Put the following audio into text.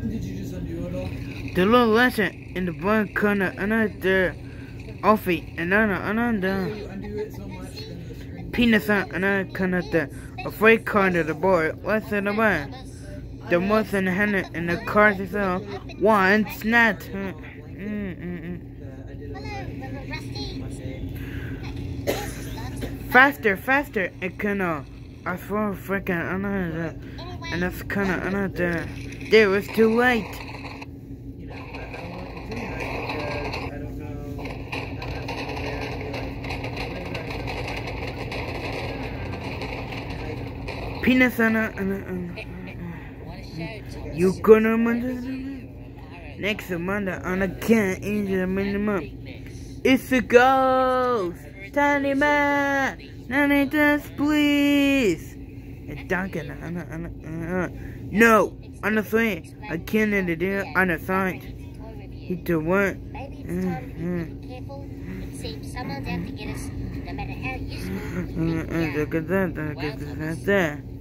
Did you just undo it all? The little lesson in the one corner, another offie, another You undo it so much, then the screen... penis on another corner, the afraid corner of the board. What's in the way? The most in the hand in the cars itself. One snap. Faster, faster! It kinda. I throw freaking another. And that's kinda another. There was too late. You know, I don't want to do that because I don't know. Penis on you gonna next Monday on a can into the minimum. It's a ghost! Tiny man! Nanny dance, please! And Duncan, no! Honestly, I can't edit it on the side. He do what? Maybe it's time to be careful. It seems someone's out to get us, no matter how useful. Look at that.